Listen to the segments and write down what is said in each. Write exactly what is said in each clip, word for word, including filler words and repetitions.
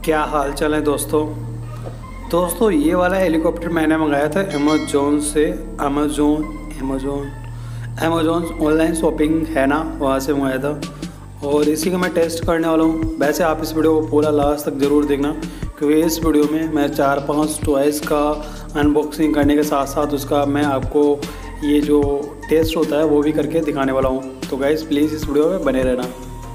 क्या हाल चाल है दोस्तों दोस्तों ये वाला हेलीकॉप्टर मैंने मंगाया था अमेज़ॉन से। Amazon Amazon Amazon online shopping है ना, वहाँ से मंगाया था और इसी का मैं टेस्ट करने वाला हूँ। वैसे आप इस वीडियो को पूरा लास्ट तक ज़रूर देखना, क्योंकि इस वीडियो में मैं चार पांच टॉयज़ का अनबॉक्सिंग करने के साथ साथ उसका मैं आपको ये जो टेस्ट होता है वो भी करके दिखाने वाला हूँ। तो गाइस प्लीज़ इस वीडियो में बने रहना।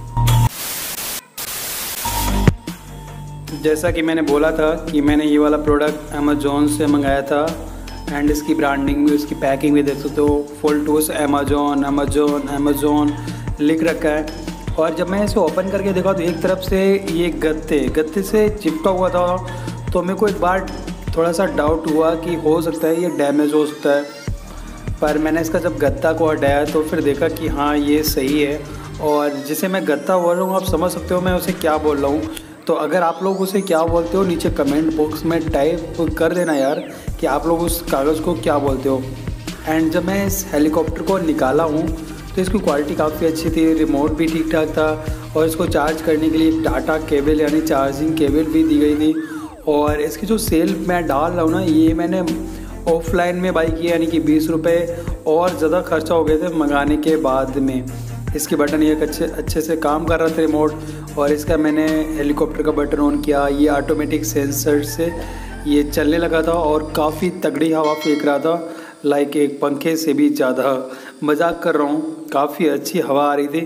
जैसा कि मैंने बोला था कि मैंने ये वाला प्रोडक्ट अमेज़ॉन से मंगाया था एंड इसकी ब्रांडिंग भी, उसकी पैकिंग भी देख सकते हो। फुल टूस अमेज़ॉन अमेज़ॉन अमेज़ॉन लिख रखा है। और जब मैं इसे ओपन करके देखा तो एक तरफ से ये गत्ते गत्ते से चिपका हुआ था, तो मेरे को एक बार थोड़ा सा डाउट हुआ कि हो सकता है ये डैमेज हो सकता है। पर मैंने इसका जब गत्ता को हटाया तो फिर देखा कि हाँ ये सही है। और जिसे मैं गत्ता बोल रहा हूँ आप समझ सकते हो मैं उसे क्या बोल रहा हूँ। तो अगर आप लोग उसे क्या बोलते हो नीचे कमेंट बॉक्स में टाइप कर देना यार कि आप लोग उस कागज़ को क्या बोलते हो। एंड जब मैं इस हेलीकॉप्टर को निकाला हूँ तो इसकी क्वालिटी काफ़ी अच्छी थी, रिमोट भी ठीक ठाक था और इसको चार्ज करने के लिए टाटा केबल यानी चार्जिंग केबल भी दी गई थी। और इसकी जो सेल मैं डाल रहा हूँ ना, ये मैंने ऑफलाइन में बाई की, यानी कि बीस रुपये और ज़्यादा खर्चा हो गए थे मंगाने के बाद में। इसके बटन ये अच्छे अच्छे से काम कर रहा था रिमोट, और इसका मैंने हेलीकॉप्टर का बटन ऑन किया, ये ऑटोमेटिक सेंसर से ये चलने लगा था और काफ़ी तगड़ी हवा फेंक रहा था, लाइक एक पंखे से भी ज़्यादा। मजाक कर रहा हूँ, काफ़ी अच्छी हवा आ रही थी।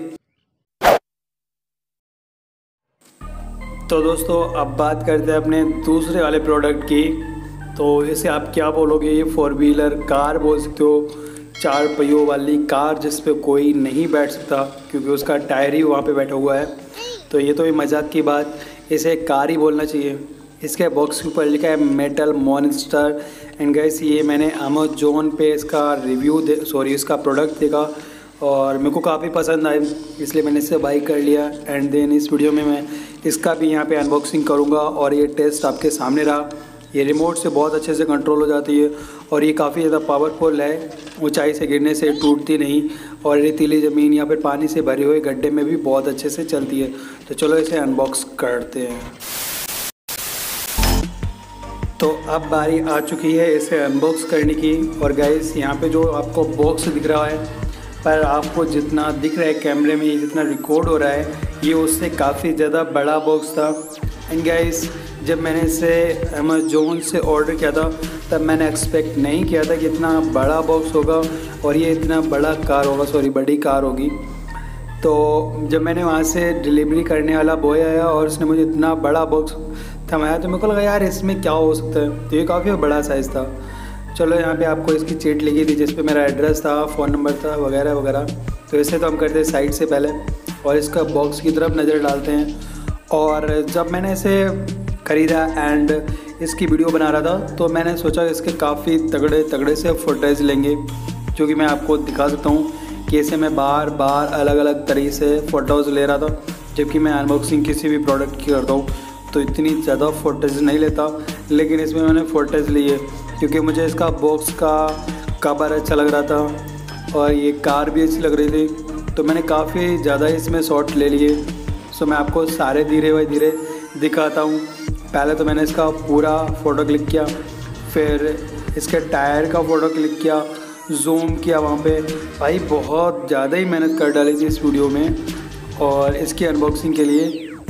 तो दोस्तों अब बात करते हैं अपने दूसरे वाले प्रोडक्ट की। तो इसे आप क्या बोलोगे, ये फोर व्हीलर कार बोल सकते हो, चार पहियों वाली कार जिस पे कोई नहीं बैठ सकता क्योंकि उसका टायर ही वहाँ पे बैठा हुआ है। तो ये तो ये मजाक की बात, इसे कार ही बोलना चाहिए। इसके बॉक्स के ऊपर लिखा है मेटल मॉन्स्टर। एंड गाइस ये मैंने अमेज़ॉन पे इसका रिव्यू दे सॉरी इसका प्रोडक्ट देखा और मेरे को काफ़ी पसंद आया, इसलिए मैंने इसे बाई कर लिया। एंड देन इस वीडियो में मैं इसका भी यहाँ पे अनबॉक्सिंग करूँगा और ये टेस्ट आपके सामने रहा। ये रिमोट से बहुत अच्छे से कंट्रोल हो जाती है और ये काफ़ी ज़्यादा पावरफुल है, ऊंचाई से गिरने से टूटती नहीं और रेतीली ज़मीन या फिर पानी से भरे हुए गड्ढे में भी बहुत अच्छे से चलती है। तो चलो इसे अनबॉक्स करते हैं। तो अब बारी आ चुकी है इसे अनबॉक्स करने की। और गाइस यहाँ पे जो आपको बॉक्स दिख रहा है, पर आपको जितना दिख रहा है कैमरे में, ये जितना रिकॉर्ड हो रहा है, ये उससे काफ़ी ज़्यादा बड़ा बॉक्स था। एंड गाइस जब मैंने इसे अमेज़ॉन से ऑर्डर किया था तब मैंने एक्सपेक्ट नहीं किया था कि इतना बड़ा बॉक्स होगा और ये इतना बड़ा कार होगा, सॉरी बड़ी कार होगी। तो जब मैंने वहाँ से डिलीवरी करने वाला बॉय आया और उसने मुझे इतना बड़ा बॉक्स थमाया तो मेरे को लगा यार इसमें क्या हो सकता है। तो ये काफ़ी बड़ा साइज़ था। चलो यहाँ पे आपको इसकी चीट लिखी थी जिस पे मेरा एड्रेस था, फ़ोन नंबर था वगैरह वगैरह। तो इसे तो हम करते हैं साइड से पहले और इसका बॉक्स की तरफ नज़र डालते हैं। और जब मैंने इसे ख़रीदा एंड इसकी वीडियो बना रहा था तो मैंने सोचा इसके काफ़ी तगड़े तगड़े से फुटेज लेंगे जो कि मैं आपको दिखा सकता हूँ कि इसे मैं बार बार अलग अलग तरीके से फ़ोटोज़ ले रहा था। जबकि मैं अनबॉक्सिंग किसी भी प्रोडक्ट की करता हूँ तो इतनी ज़्यादा फ़ोटेज नहीं लेता, लेकिन इसमें मैंने फ़ोटेज लिए क्योंकि मुझे इसका बॉक्स का कवर अच्छा लग रहा था और ये कार भी अच्छी लग रही थी। तो मैंने काफ़ी ज़्यादा इसमें शॉट ले लिए। सो मैं आपको सारे धीरे व धीरे दिखाता हूँ। पहले तो मैंने इसका पूरा फ़ोटो क्लिक किया, फिर इसके टायर का फ़ोटो क्लिक किया, जूम किया वहाँ पे। भाई बहुत ज़्यादा ही मेहनत कर डाली थी इस वीडियो में और इसकी अनबॉक्सिंग के लिए।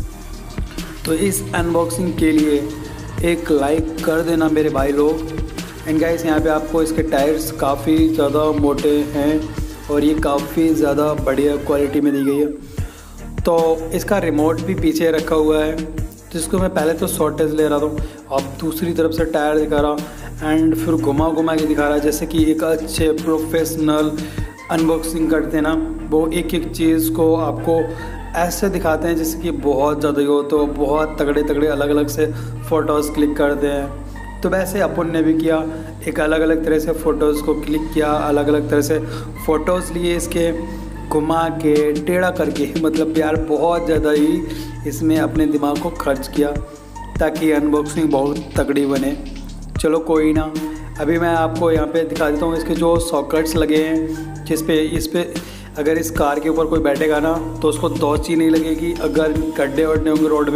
तो इस अनबॉक्सिंग के लिए एक लाइक कर देना मेरे भाई लोग। एंड गाइस यहाँ पे आपको इसके टायर्स काफ़ी ज़्यादा मोटे हैं और ये काफ़ी ज़्यादा बढ़िया क्वालिटी में दी गई है। तो इसका रिमोट भी पीछे रखा हुआ है जिसको मैं पहले तो शॉर्टेज ले रहा था, अब दूसरी तरफ से टायर दिखा रहा एंड फिर घुमा घुमा के दिखा रहा, जैसे कि एक अच्छे प्रोफेशनल अनबॉक्सिंग करते हैं ना, वो एक एक चीज़ को आपको ऐसे दिखाते हैं जैसे कि बहुत ज़्यादा ही हो, तो बहुत तगड़े तगड़े अलग अलग से फ़ोटोज़ क्लिक करते हैं। तो वैसे अपन ने भी किया, एक अलग अलग तरह से फ़ोटोज़ को क्लिक किया, अलग अलग तरह से फ़ोटोज़ लिए इसके घुमा के टेढ़ा करके, मतलब यार बहुत ज़्यादा ही इसमें अपने दिमाग को खर्च किया ताकि अनबॉक्सिंग बहुत तगड़ी बने। चलो कोई ना, अभी मैं आपको यहाँ पे दिखा देता हूँ इसके जो सॉकेट्स लगे हैं, जिस पे इस पे अगर इस कार के ऊपर कोई बैठेगा ना तो उसको दौची नहीं लगेगी। अगर गड्ढे वड्ढे होंगे रोड में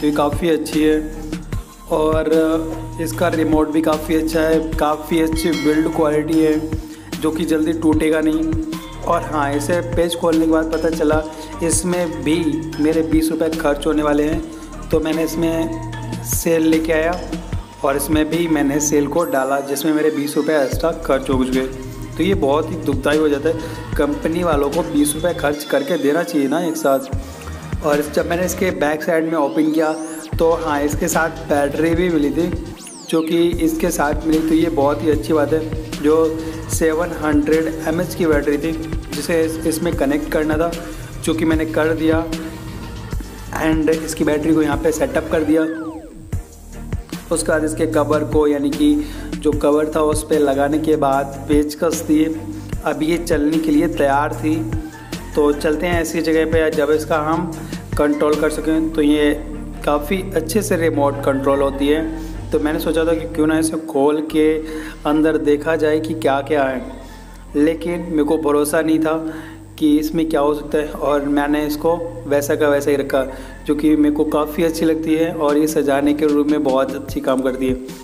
तो ये काफ़ी अच्छी है और इसका रिमोट भी काफ़ी अच्छा है, काफ़ी अच्छी बिल्ड क्वालिटी है जो कि जल्दी टूटेगा नहीं। और हाँ, इसे पेज खोलने के बाद पता चला इसमें भी मेरे बीस रुपये खर्च होने वाले हैं, तो मैंने इसमें सेल लेके आया और इसमें भी मैंने सेल को डाला जिसमें मेरे बीस रुपये एक्स्ट्रा खर्च हो गए। तो ये बहुत ही दुखदायी हो जाता है, कंपनी वालों को बीस रुपये खर्च करके देना चाहिए ना एक साथ। और जब मैंने इसके बैक साइड में ओपन किया तो हाँ, इसके साथ बैटरी भी मिली थी जो कि इसके साथ मिली, तो ये बहुत ही अच्छी बात है। जो सेवन हंड्रेड एम एच की बैटरी थी जिसे इसमें कनेक्ट करना था, जो कि मैंने कर दिया एंड इसकी बैटरी को यहाँ पे सेटअप कर दिया। उसके बाद इसके कवर को, यानी कि जो कवर था उस पर लगाने के बाद पेचकस थी, अब ये चलने के लिए तैयार थी। तो चलते हैं ऐसी जगह पे जब इसका हम कंट्रोल कर सकें। तो ये काफ़ी अच्छे से रिमोट कंट्रोल होती है, तो मैंने सोचा था कि क्यों ना इसे खोल के अंदर देखा जाए कि क्या क्या है, लेकिन मेरे को भरोसा नहीं था कि इसमें क्या हो सकता है और मैंने इसको वैसा का वैसा ही रखा, जो कि मेरे को काफ़ी अच्छी लगती है और ये सजाने के रूप में बहुत अच्छी काम करती है।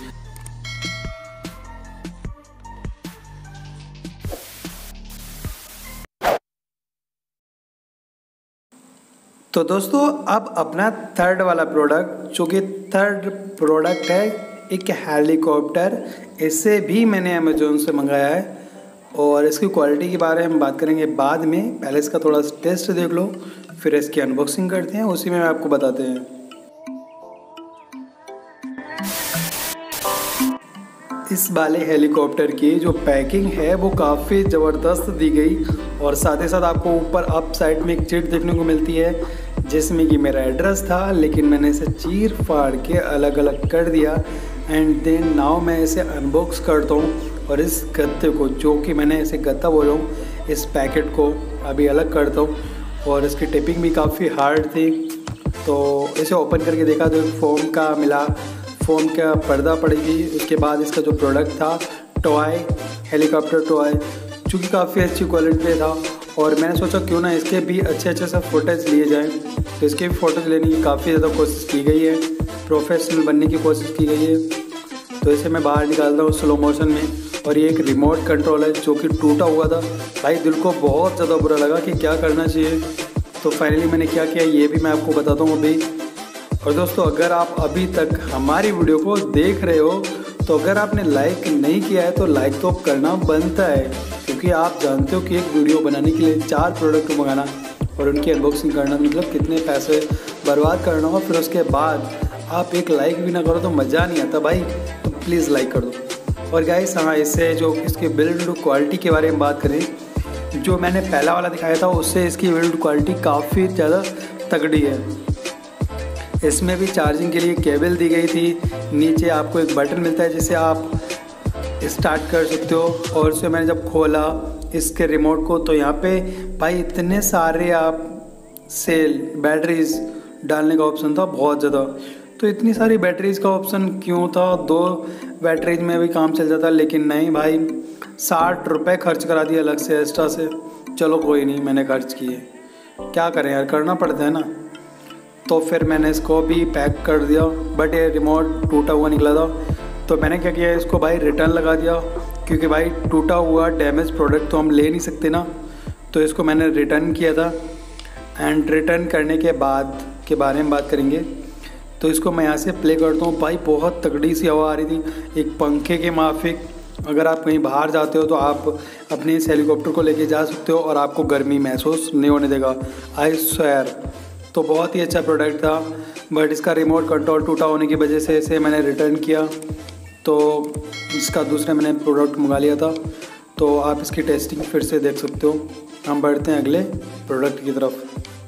तो दोस्तों, अब अपना थर्ड वाला प्रोडक्ट, जो कि थर्ड प्रोडक्ट है एक हेलीकॉप्टर। इसे भी मैंने अमेज़ोन से मंगाया है और इसकी क्वालिटी के बारे में हम बात करेंगे बाद में। पहले इसका थोड़ा टेस्ट देख लो, फिर इसकी अनबॉक्सिंग करते हैं, उसी में आपको बताते हैं। इस वाले हेलीकॉप्टर की जो पैकिंग है वो काफ़ी ज़बरदस्त दी गई और साथ ही साथ आपको ऊपर अप साइड में एक चिट देखने को मिलती है जिसमें कि मेरा एड्रेस था, लेकिन मैंने इसे चीर फाड़ के अलग अलग कर दिया। एंड देन नाउ मैं इसे अनबॉक्स करता हूँ और इस गत्ते को, जो कि मैंने इसे गत्ता बोला हूँ, इस पैकेट को अभी अलग करता हूँ। और इसकी टिपिंग भी काफ़ी हार्ड थी, तो इसे ओपन करके देखा तो फोम का मिला, फोम का पर्दा पड़ेगी। उसके बाद इसका जो प्रोडक्ट था टॉय, हेलीकॉप्टर टॉय, जो कि काफ़ी अच्छी क्वालिटी पे था और मैंने सोचा क्यों ना इसके भी अच्छे अच्छे से फोटोज़ लिए जाएं। तो इसके भी फ़ोटोज़ लेने की काफ़ी ज़्यादा कोशिश की गई है, प्रोफेशनल बनने की कोशिश की गई है। तो इसे मैं बाहर निकालता हूँ स्लो मोशन में और ये एक रिमोट कंट्रोल है जो कि टूटा हुआ था। भाई दिल को बहुत ज़्यादा बुरा लगा कि क्या करना चाहिए, तो फाइनली मैंने क्या किया ये भी मैं आपको बताता हूँ अभी। और दोस्तों, अगर आप अभी तक हमारी वीडियो को देख रहे हो तो अगर आपने लाइक नहीं किया है तो लाइक तो करना बनता है, क्योंकि आप जानते हो कि एक वीडियो बनाने के लिए चार प्रोडक्ट मंगाना और उनकी अनबॉक्सिंग करना मतलब कितने पैसे बर्बाद करना होगा। फिर उसके बाद आप एक लाइक भी ना करो तो मज़ा नहीं आता भाई, तो प्लीज़ लाइक कर दो। और गाइस, हाँ, इससे जो इसकी बिल्ड क्वालिटी के बारे में बात करें, जो मैंने पहला वाला दिखाया था उससे इसकी बिल्ड क्वालिटी काफ़ी ज़्यादा तगड़ी है। इसमें भी चार्जिंग के लिए केबल दी गई थी, नीचे आपको एक बटन मिलता है जिसे आप स्टार्ट कर सकते हो। और उसे मैंने जब खोला इसके रिमोट को तो यहाँ पे भाई इतने सारे आप सेल बैटरीज डालने का ऑप्शन था, बहुत ज़्यादा। तो इतनी सारी बैटरीज का ऑप्शन क्यों था, दो बैटरीज में भी काम चल जाता, लेकिन नहीं भाई, साठ रुपये खर्च करा दिया अलग से एक्स्ट्रा से। चलो कोई नहीं, मैंने खर्च किए, क्या करें यार, करना पड़ता है ना। तो फिर मैंने इसको भी पैक कर दिया, बट ये रिमोट टूटा हुआ निकला था, तो मैंने क्या किया, इसको भाई रिटर्न लगा दिया, क्योंकि भाई टूटा हुआ डैमेज प्रोडक्ट तो हम ले नहीं सकते ना। तो इसको मैंने रिटर्न किया था एंड रिटर्न करने के बाद के बारे में बात करेंगे। तो इसको मैं यहाँ से प्ले करता हूँ। भाई बहुत तगड़ी सी हवा आ रही थी, एक पंखे के माफिक। अगर आप कहीं बाहर जाते हो तो आप अपने इस हेलीकॉप्टर को लेके जा सकते हो और आपको गर्मी महसूस नहीं होने देगा, आई स्वेयर। तो बहुत ही अच्छा प्रोडक्ट था, बट इसका रिमोट कंट्रोल टूटा होने की वजह से इसे मैंने रिटर्न किया। तो इसका दूसरा मैंने प्रोडक्ट मंगा लिया था, तो आप इसकी टेस्टिंग फिर से देख सकते हो। हम बढ़ते हैं अगले प्रोडक्ट की तरफ।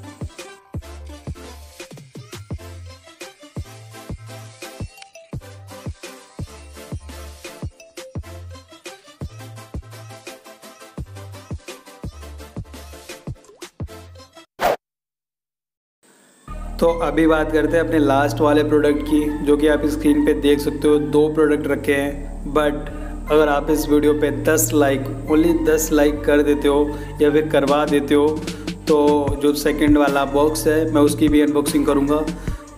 तो अभी बात करते हैं अपने लास्ट वाले प्रोडक्ट की, जो कि आप स्क्रीन पे देख सकते हो। दो प्रोडक्ट रखे हैं, बट अगर आप इस वीडियो पे दस लाइक, ओनली दस लाइक कर देते हो या फिर करवा देते हो, तो जो सेकंड वाला बॉक्स है मैं उसकी भी अनबॉक्सिंग करूँगा।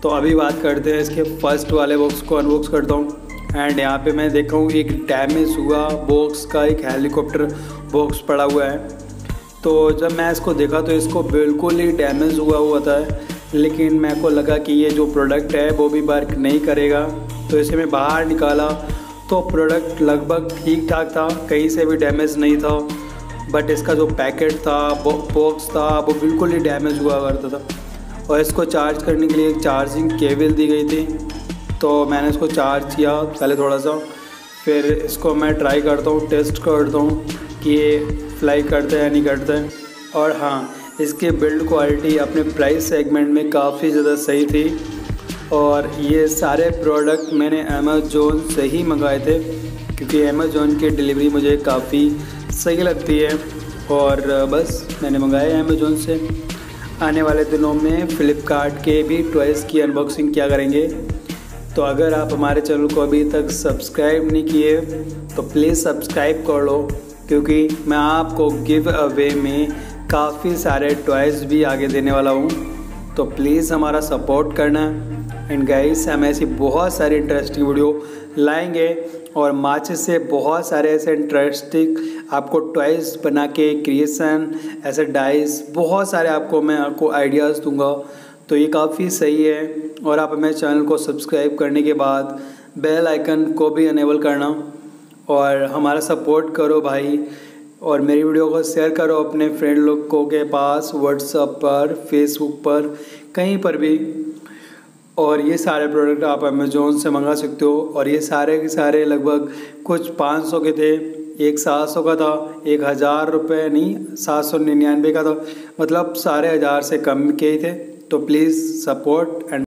तो अभी बात करते हैं इसके फर्स्ट वाले बॉक्स को अनबॉक्स करता हूँ। एंड यहाँ पे मैं देखा हूँ एक डैमेज हुआ बॉक्स का एक हेलीकॉप्टर बॉक्स पड़ा हुआ है। तो जब मैं इसको देखा तो इसको बिल्कुल ही डैमेज हुआ हुआ था, लेकिन मेरे को लगा कि ये जो प्रोडक्ट है वो भी वर्क नहीं करेगा। तो इसे मैं बाहर निकाला तो प्रोडक्ट लगभग ठीक ठाक था, कहीं से भी डैमेज नहीं था। बट इसका जो पैकेट था, बॉक्स था, वो बिल्कुल ही डैमेज हुआ करता था। और इसको चार्ज करने के लिए एक चार्जिंग केबल दी गई थी। तो मैंने इसको चार्ज किया पहले थोड़ा सा, फिर इसको मैं ट्राई करता हूँ, टेस्ट करता हूँ कि ये फ्लाई करता है या नहीं करता है। और हाँ, इसकी बिल्ड क्वालिटी अपने प्राइस सेगमेंट में काफ़ी ज़्यादा सही थी। और ये सारे प्रोडक्ट मैंने अमेज़ोन से ही मंगाए थे, क्योंकि अमेज़ोन की डिलीवरी मुझे काफ़ी सही लगती है। और बस मैंने मंगाए अमेज़ोन से। आने वाले दिनों में फ़्लिपकार्ट के भी टॉयज़ की अनबॉक्सिंग किया करेंगे। तो अगर आप हमारे चैनल को अभी तक सब्सक्राइब नहीं किए तो प्लीज़ सब्सक्राइब कर लो, क्योंकि मैं आपको गिव अवे में काफ़ी सारे टॉयज़ भी आगे देने वाला हूँ। तो प्लीज़ हमारा सपोर्ट करना। एंड गाइस, हम ऐसी बहुत सारी इंटरेस्टिंग वीडियो लाएंगे और माचिस से बहुत सारे ऐसे इंटरेस्टिंग आपको टॉयज़ बना के क्रिएशन, ऐसे डाइस, बहुत सारे आपको मैं आपको आइडियाज़ दूंगा। तो ये काफ़ी सही है। और आप हमें चैनल को सब्सक्राइब करने के बाद बेल आइकन को भी इनेबल करना और हमारा सपोर्ट करो भाई। और मेरी वीडियो को शेयर करो अपने फ्रेंड लोगों के पास, व्हाट्सएप पर, फेसबुक पर, कहीं पर भी। और ये सारे प्रोडक्ट आप अमेज़ोन से मंगा सकते हो। और ये सारे के सारे लगभग कुछ पाँच सौ के थे, एक सात सौ का था, एक हज़ार रुपये नहीं, सात सौ निन्यानवे का था। मतलब सारे हज़ार से कम के ही थे। तो प्लीज़ सपोर्ट एंड